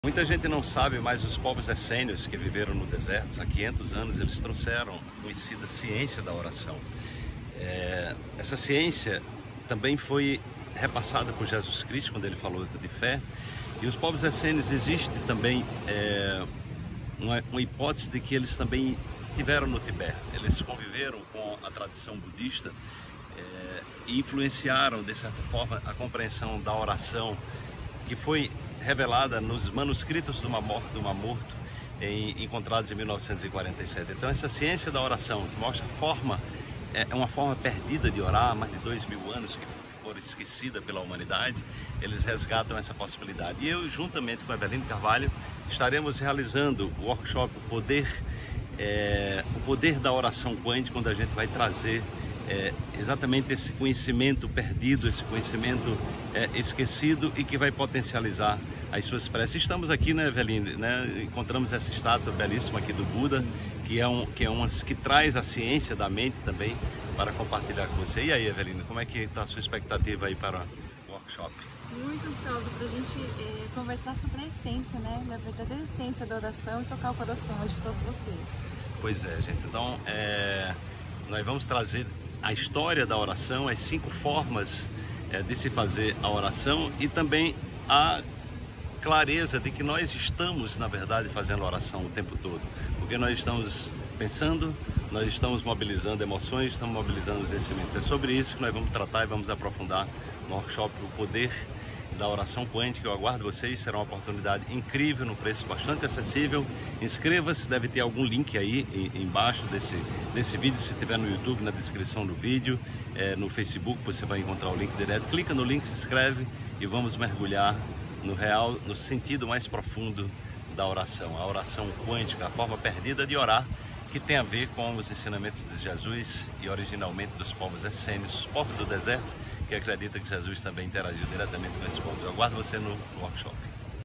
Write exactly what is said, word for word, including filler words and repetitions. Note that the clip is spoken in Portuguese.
Muita gente não sabe, mas os povos essênios que viveram no deserto há quinhentos anos, eles trouxeram a conhecida ciência da oração. É, essa ciência também foi repassada por Jesus Cristo quando ele falou de fé. E os povos essênios, existe também é, uma, uma hipótese de que eles também tiveram no Tibete. Eles conviveram com a tradição budista é, e influenciaram, de certa forma, a compreensão da oração que foi revelada nos manuscritos do Mar Morto, do Mar Morto em, encontrados em mil novecentos e quarenta e sete. Então essa ciência da oração, que mostra a forma, é uma forma perdida de orar há mais de dois mil anos, que foi esquecida pela humanidade, eles resgatam essa possibilidade. E eu, juntamente com a Eveline Carvalho, estaremos realizando o workshop O Poder, é, o poder da oração quântica, onde a gente vai trazer É, exatamente esse conhecimento perdido, esse conhecimento é, esquecido e que vai potencializar as suas preces. Estamos aqui, né, Eveline, né, encontramos essa estátua belíssima aqui do Buda, que é, um, que, é uma, que traz a ciência da mente também para compartilhar com você. E aí, Eveline, como é que está a sua expectativa aí para o workshop? Muito ansiosa para a gente é, conversar sobre a essência, né, a verdadeira essência da oração e tocar o coração de todos vocês. Pois é, gente. Então, é, nós vamos trazer a história da oração, as cinco formas é, de se fazer a oração e também a clareza de que nós estamos, na verdade, fazendo oração o tempo todo. Porque nós estamos pensando, nós estamos mobilizando emoções, estamos mobilizando os sentimentos. É sobre isso que nós vamos tratar e vamos aprofundar no workshop O Poder da Oração Quântica. Eu aguardo vocês, será uma oportunidade incrível, num preço bastante acessível. Inscreva-se, deve ter algum link aí embaixo desse, desse vídeo, se tiver no YouTube, na descrição do vídeo, é, no Facebook você vai encontrar o link direto. Clica no link, se inscreve e vamos mergulhar no real, no sentido mais profundo da oração, a oração quântica, a forma perdida de orar, que tem a ver com os ensinamentos de Jesus e originalmente dos povos essênios, os povos do deserto, que acredita que Jesus também interagiu diretamente com esse ponto. Eu aguardo você no workshop.